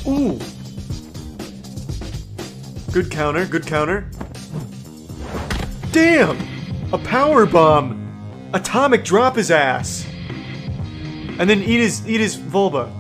Ooh. Good counter, good counter. Damn! A power bomb! Atomic drop his ass! And then eat his vulva.